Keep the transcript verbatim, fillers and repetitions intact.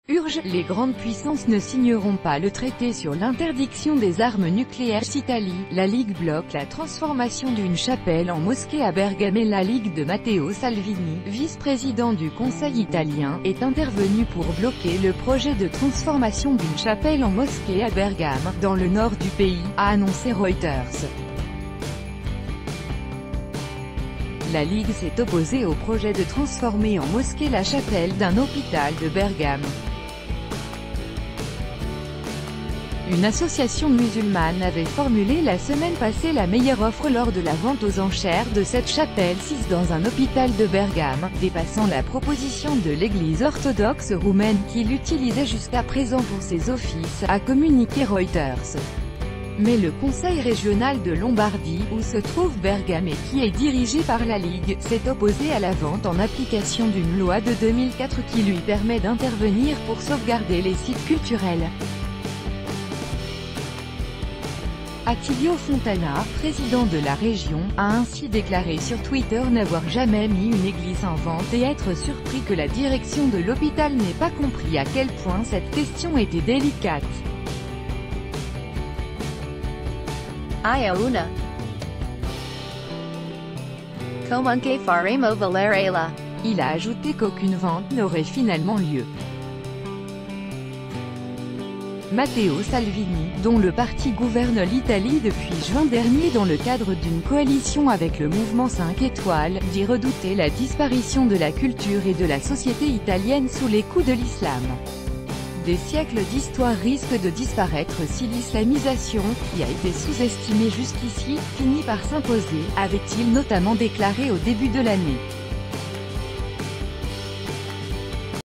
Urge, les grandes puissances ne signeront pas le traité sur l'interdiction des armes nucléaires. Italie, la Ligue bloque la transformation d'une chapelle en mosquée à Bergame et la Ligue de Matteo Salvini, vice-président du Conseil italien, est intervenu pour bloquer le projet de transformation d'une chapelle en mosquée à Bergame, dans le nord du pays, a annoncé Reuters. La Ligue s'est opposée au projet de transformer en mosquée la chapelle d'un hôpital de Bergame. Une association musulmane avait formulé la semaine passée la meilleure offre lors de la vente aux enchères de cette chapelle sise dans un hôpital de Bergame, dépassant la proposition de l'église orthodoxe roumaine qui l'utilisait jusqu'à présent pour ses offices, a communiqué Reuters. Mais le conseil régional de Lombardie, où se trouve Bergame et qui est dirigé par la Ligue, s'est opposé à la vente en application d'une loi de deux mille quatre qui lui permet d'intervenir pour sauvegarder les sites culturels. Attilio Fontana, président de la région, a ainsi déclaré sur Twitter n'avoir jamais mis une église en vente et être surpris que la direction de l'hôpital n'ait pas compris à quel point cette question était délicate. Aya una. Comunque faremo valerela. Il a ajouté qu'aucune vente n'aurait finalement lieu. Matteo Salvini, dont le parti gouverne l'Italie depuis juin dernier dans le cadre d'une coalition avec le mouvement cinq étoiles, dit redouter la disparition de la culture et de la société italienne sous les coups de l'islam. Des siècles d'histoire risquent de disparaître si l'islamisation, qui a été sous-estimée jusqu'ici, finit par s'imposer, avait-il notamment déclaré au début de l'année.